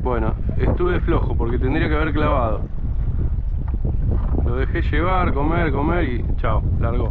Bueno, estuve flojo porque tendría que haber clavado. Lo dejé llevar, comer y chao, largó.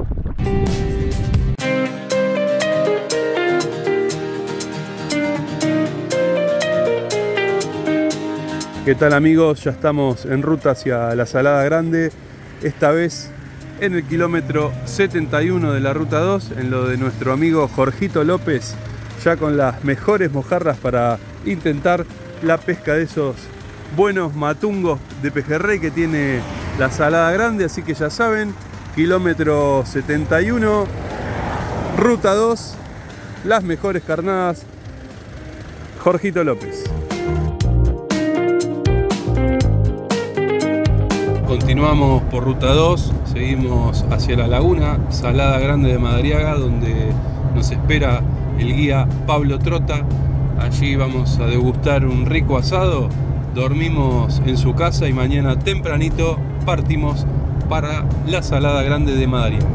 ¿Qué tal amigos? Ya estamos en ruta hacia la Salada Grande. Esta vez en el kilómetro 71 de la ruta 2, en lo de nuestro amigo Jorgito López, ya con las mejores mojarras para intentar la pesca de esos buenos matungos de pejerrey que tiene la Salada Grande. Así que ya saben, kilómetro 71, ruta 2, las mejores carnadas, Jorgito López. Continuamos por ruta 2, seguimos hacia la laguna Salada Grande de Madariaga, donde nos espera el guía Pablo Trota. Allí vamos a degustar un rico asado, dormimos en su casa y mañana tempranito partimos para la Salada Grande de Madariaga.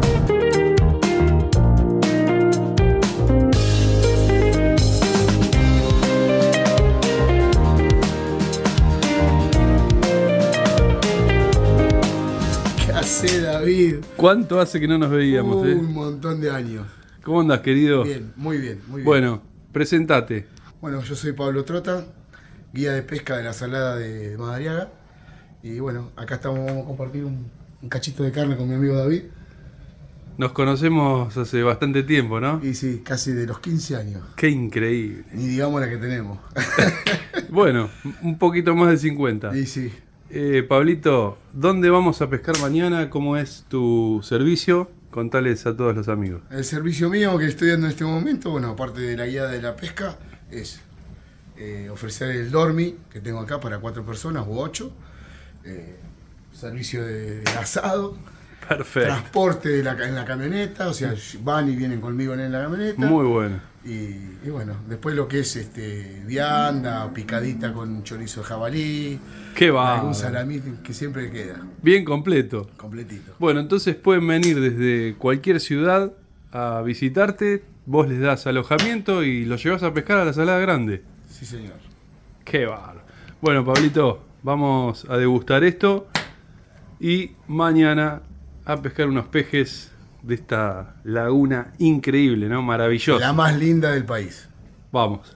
David, ¿cuánto hace que no nos veíamos? Un montón de años. ¿Cómo andas, querido? Bien, muy bien, muy bien. Bueno, presentate. Bueno, yo soy Pablo Trota, guía de pesca de la Salada de Madariaga. Y bueno, acá vamos a compartir un cachito de carne con mi amigo David. Nos conocemos hace bastante tiempo, ¿no? Y sí, casi de los 15 años. ¡Qué increíble! Ni digamos la que tenemos. Bueno, un poquito más de 50. Y sí. Pablito, ¿dónde vamos a pescar mañana? ¿Cómo es tu servicio? Contales a todos los amigos. El servicio mío que estoy dando en este momento, bueno, aparte de la guía de la pesca, es ofrecer el dormi que tengo acá para 4 personas u 8. Servicio de asado. Perfecto. Transporte en la camioneta, o sea, van y vienen conmigo en la camioneta. Muy bueno. Y bueno, después lo que es vianda, picadita con chorizo de jabalí. ¡Qué va! Algún salamí que siempre queda. Bien completo. Completito. Bueno, entonces pueden venir desde cualquier ciudad a visitarte, vos les das alojamiento y los llevas a pescar a la Salada Grande. Sí, señor. ¡Qué bárbaro! Bueno, Pablito, vamos a degustar esto y mañana a pescar unos pejes de esta laguna increíble, ¿no? Maravillosa. La más linda del país. Vamos.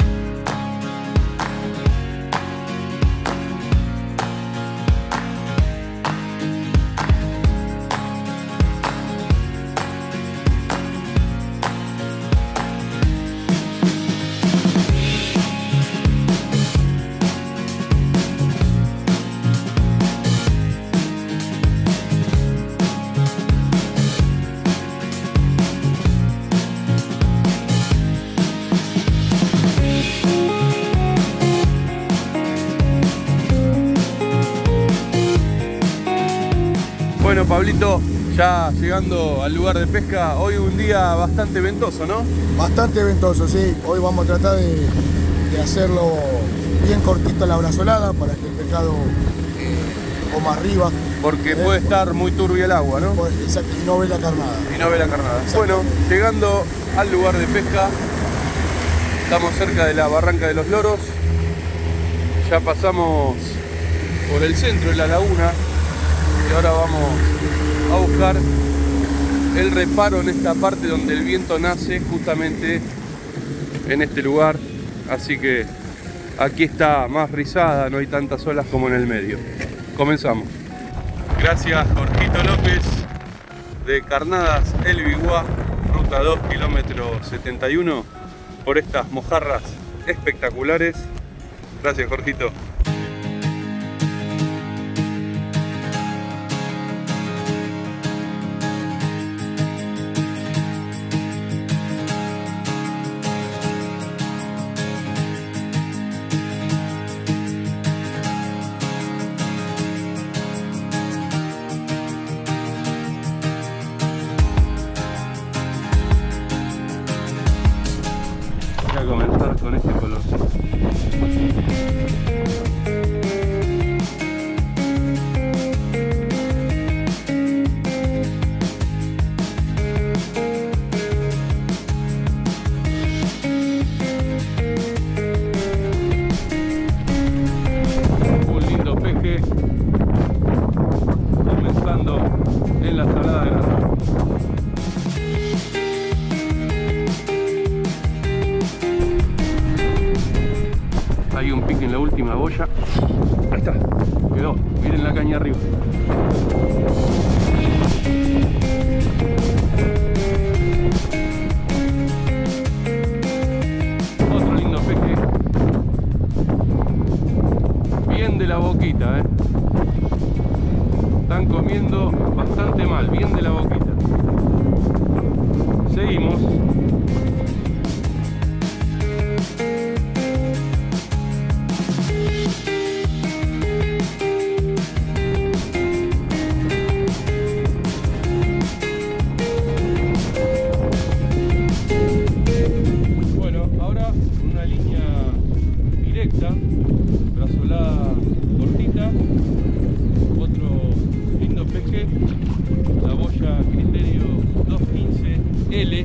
Bueno, Pablito, ya llegando al lugar de pesca, hoy un día bastante ventoso, ¿no? Bastante ventoso, sí. Hoy vamos a tratar de hacerlo bien cortito la brazolada para que el pescado coma arriba. Porque puede estar muy turbia el agua, ¿no? Exacto, y no ve la carnada. Y no ve la carnada. Bueno, llegando al lugar de pesca, estamos cerca de la Barranca de los Loros. Ya pasamos por el centro de la laguna. Y ahora vamos a buscar el reparo en esta parte donde el viento nace, justamente en este lugar. Así que aquí está más rizada, no hay tantas olas como en el medio. Comenzamos. Gracias Jorgito López de Carnadas El Biguá, ruta 2, kilómetro 71, por estas mojarras espectaculares. Gracias, Jorgito. Voy a comenzar con este color. Hay un pique en la última boya. Ahí está, quedó. Miren la caña arriba. Otro lindo peje. Bien de la boquita, Están comiendo bastante mal, bien de la boquita. Seguimos. Bueno, ahora una línea directa, brazolada cortita. Otro lindo peje, la boya Criterio 215L,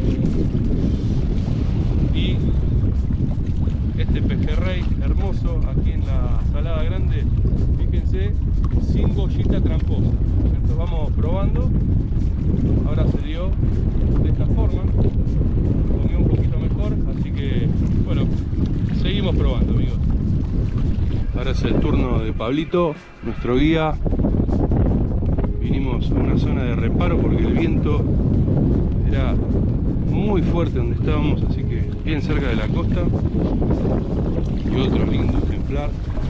y este pejerrey hermoso aquí en la salada grande, fíjense, sin boyita tramposa. Entonces vamos probando. Ahora se dio de esta forma, comió un poquito mejor, así que bueno, seguimos probando, amigos. Ahora es el turno de Pablito, nuestro guía. Vinimos a una zona de reparo porque el viento era muy fuerte donde estábamos, así que bien cerca de la costa. Y otro lindo ejemplar.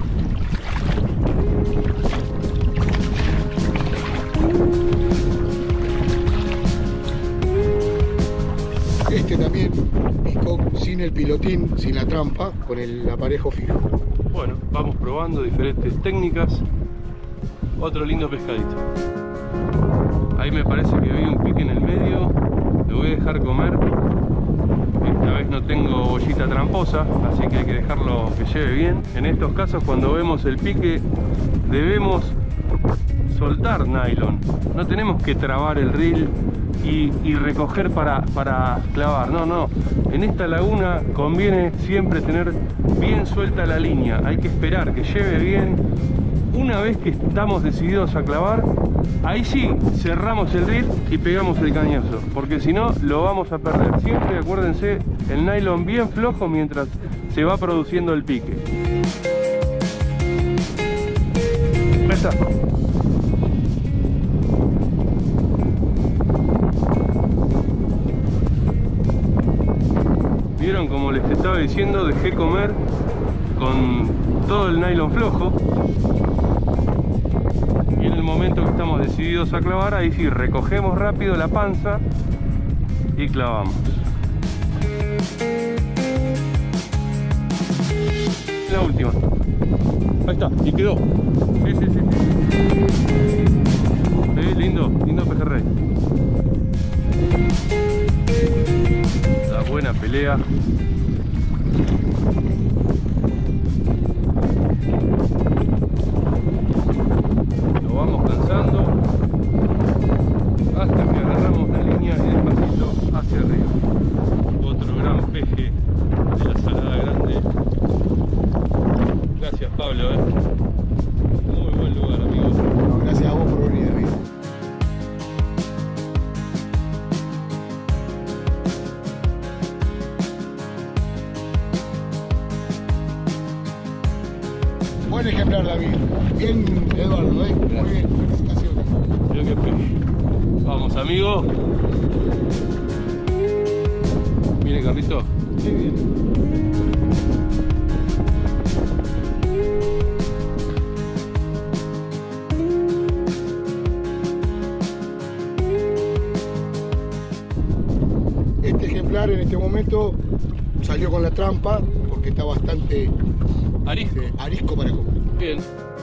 Este también picó sin el pilotín, sin la trampa, con el aparejo fijo. Bueno, vamos probando diferentes técnicas. Otro lindo pescadito. Ahí me parece que vi un pique en el medio. Lo voy a dejar comer. Esta vez no tengo bollita tramposa, así que hay que dejarlo que lleve bien. En estos casos, cuando vemos el pique, debemos soltar nylon. No tenemos que trabar el reel y recoger para clavar. No. En esta laguna conviene siempre tener bien suelta la línea. Hay que esperar que lleve bien. Una vez que estamos decididos a clavar, ahí sí cerramos el reel y pegamos el cañazo, porque si no lo vamos a perder. Siempre acuérdense, el nylon bien flojo mientras se va produciendo el pique. Ahí está. Vieron, como les estaba diciendo, dejé comer con todo el nylon flojo. Y en el momento que estamos decididos a clavar, ahí sí recogemos rápido la panza y clavamos. La última. Ahí está, y quedó. Sí. Lindo pejerrey. La buena pelea. Lo vamos cansando hasta que agarramos la línea y despacito hacia arriba. Otro gran peje de la salada grande. Gracias, Pablo, muy buen lugar, amigos. No, gracias a vos por venir, amigo. Buen ejemplar, David. Bien, Eduardo, Muy bien, felicitaciones. Mira qué peje. Vamos, amigo. Mire, Carlito. Qué bien. Este ejemplar en este momento salió con la trampa porque está bastante arisco para comer. Bien.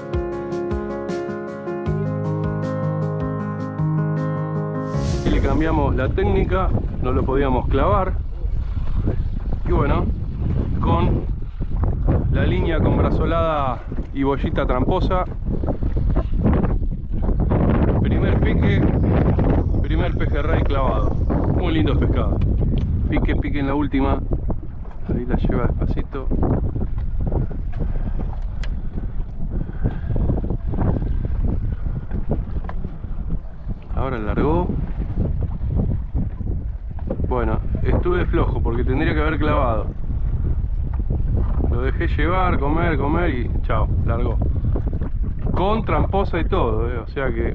Y le cambiamos la técnica, no lo podíamos clavar. Y bueno, con la línea con brazolada y bollita tramposa, primer pique, primer pejerrey clavado. Muy lindo pescado. Pique en la última. Ahí la lleva despacito. Ahora largó. Bueno, estuve flojo porque tendría que haber clavado. Lo Lo dejé llevar, comer y chao, largó. Con tramposa y todo, o sea que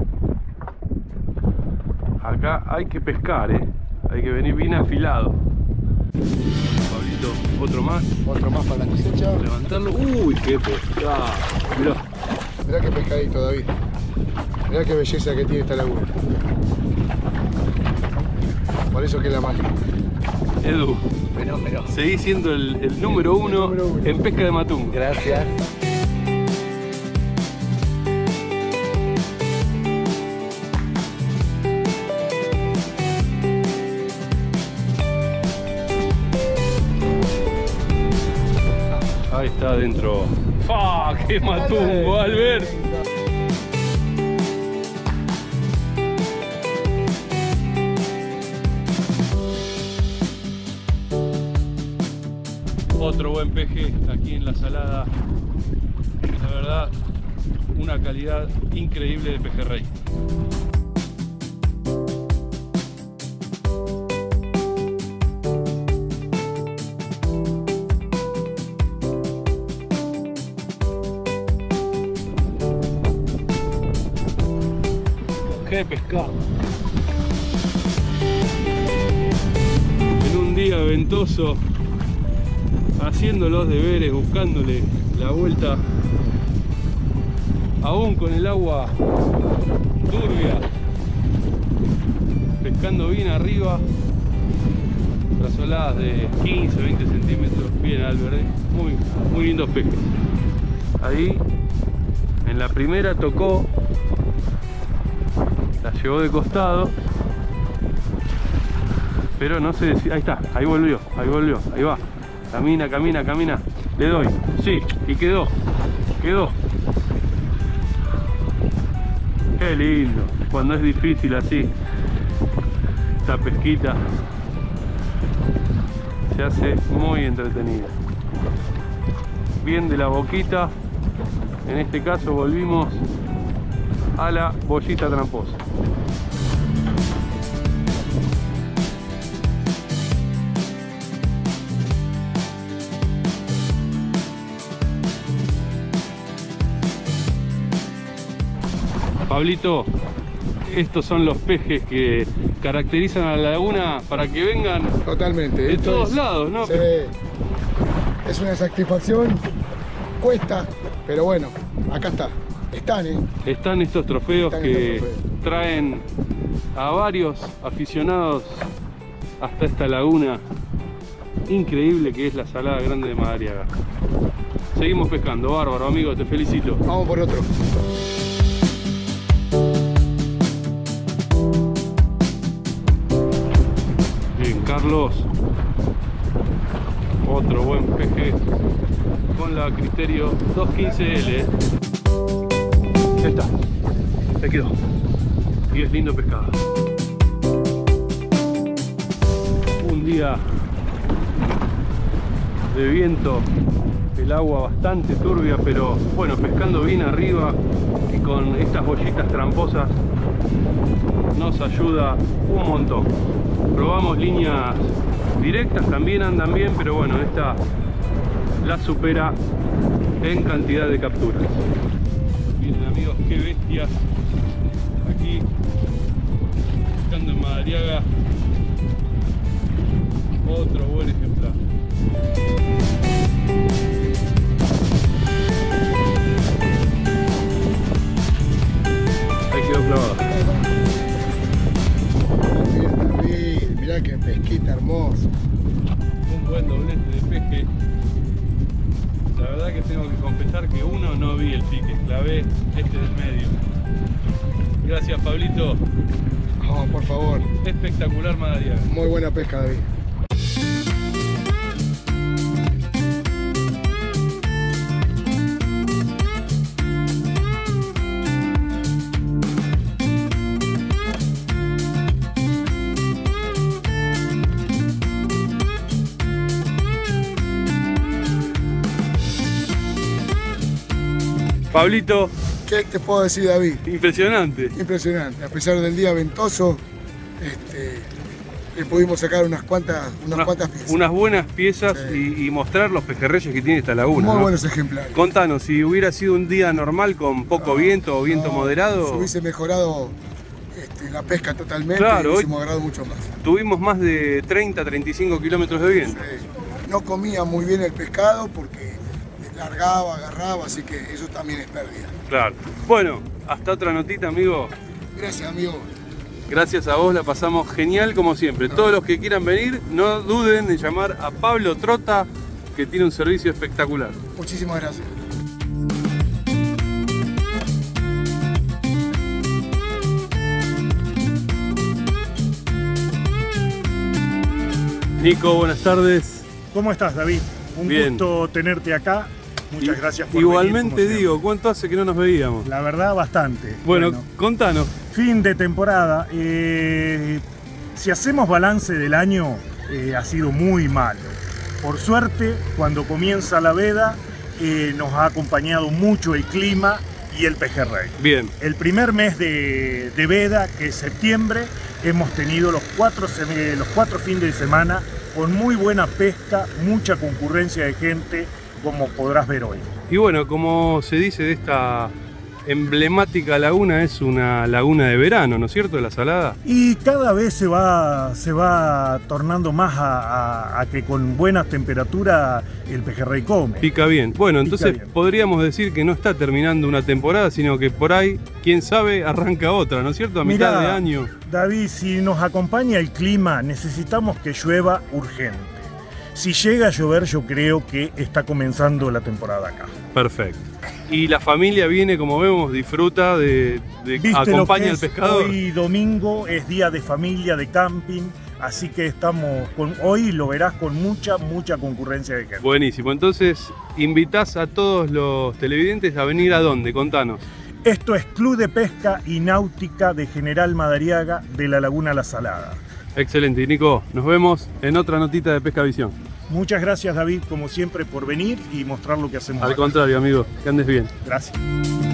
acá hay que pescar, hay que venir bien afilado. Pablito, otro más. Otro más para la cosecha. Levantarlo. Uy, qué pescado. Mirá. Mirá qué pescadito, David. Mirá qué belleza que tiene esta laguna. Por eso que es la magia. Edu, Pero. seguís siendo el número uno en pesca de matungo. Gracias. Ahí está adentro. ¡Fa! ¡Qué matungo, Albert! Otro buen peje aquí en la salada. La verdad, una calidad increíble de pejerrey. ¡Qué pescado! En un día ventoso, haciendo los deberes, buscándole la vuelta, aún con el agua turbia, pescando bien arriba, brazoladas de 15, 20 centímetros, bien Albert, muy lindos peces. Ahí, en la primera tocó, la llevó de costado, pero no sé si... Ahí está, ahí volvió, ahí va. Camina, le doy, sí, y quedó. Qué lindo, cuando es difícil así, esta pesquita se hace muy entretenida. Bien de la boquita, en este caso volvimos a la bollita tramposa. Pablito, estos son los pejes que caracterizan a la laguna para que vengan Totalmente. de todos lados, ¿no? Sí. Es una satisfacción, cuesta, pero bueno, acá está. Están estos trofeos que traen a varios aficionados hasta esta laguna increíble que es la Salada Grande de Madariaga. Seguimos pescando, bárbaro amigo, te felicito. Vamos por otro. Bien, Carlos, otro buen peje con la Criterio 215L. Ya está, se quedó. Y es lindo pescado. Un día de viento, el agua bastante turbia, pero bueno, pescando bien arriba y con estas bollitas tramposas nos ayuda un montón. Probamos líneas directas, también andan bien, pero bueno, esta la supera en cantidad de capturas. Miren amigos, qué bestias aquí pescando en Madariaga. Otro buen ejemplar. Ahí quedó clavado. Mirá qué pesquita hermosa. Un buen doblete de peje. La verdad que tengo que confesar que uno no vi el pique, clavé este del medio. Gracias Pablito. Oh, por favor. Espectacular Madariaga. Muy buena pesca, David. Pablito, ¿Qué te puedo decir, David? impresionante. Impresionante. A pesar del día ventoso, le pudimos sacar unas cuantas piezas. Unas buenas piezas, Sí. y mostrar los pejerreyes que tiene esta laguna. Muy ¿no? buenos ejemplares. Contanos, si hubiera sido un día normal con poco viento o viento moderado, Se hubiese mejorado la pesca totalmente, Claro, y hubiésemos agarrado mucho más. tuvimos más de 30-35 kilómetros de viento. No comía muy bien el pescado porque largaba, agarraba, así que eso también es pérdida. Claro. Bueno, hasta otra notita, amigo. Gracias, amigo. Gracias a vos, la pasamos genial como siempre. Todos los que quieran venir, no duden en llamar a Pablo Trota, que tiene un servicio espectacular. Muchísimas gracias. Nico, buenas tardes. ¿Cómo estás, David? Un Bien. gusto tenerte acá. Muchas gracias por Igualmente venir, como digo, ¿cuánto hace que no nos veíamos? siempre. La verdad, bastante. Bueno, contanos. fin de temporada. Si hacemos balance del año, ha sido muy malo. Por suerte, cuando comienza la veda, nos ha acompañado mucho el clima y el pejerrey. Bien. El primer mes de veda, que es septiembre, hemos tenido los cuatro fines de semana con muy buena pesca, mucha concurrencia de gente, como podrás ver hoy. Y bueno, como se dice de esta emblemática laguna, es una laguna de verano, ¿no es cierto? La Salada. Y cada vez se va tornando más a que con buenas temperaturas el pejerrey come. Pica bien. Bueno, entonces bien. podríamos decir que no está terminando una temporada, sino que por ahí, quién sabe, arranca otra, ¿no es cierto? A mitad Mirá, de año. David, si nos acompaña el clima, necesitamos que llueva urgente. Si llega a llover, yo creo que está comenzando la temporada acá. Perfecto. Y la familia viene, como vemos, disfruta ¿Viste lo acompaña que al es? pescador. Hoy domingo es día de familia, de camping, así que hoy lo verás con mucha concurrencia de gente. Buenísimo. Entonces, invitás a todos los televidentes a venir ¿a dónde? Contanos. Esto es Club de Pesca y Náutica de General Madariaga de la Laguna La Salada. Excelente. Y Nico, nos vemos en otra notita de Pesca Visión. Muchas gracias, David, como siempre, por venir y mostrar lo que hacemos Al acá. contrario, amigo, que andes bien. Gracias.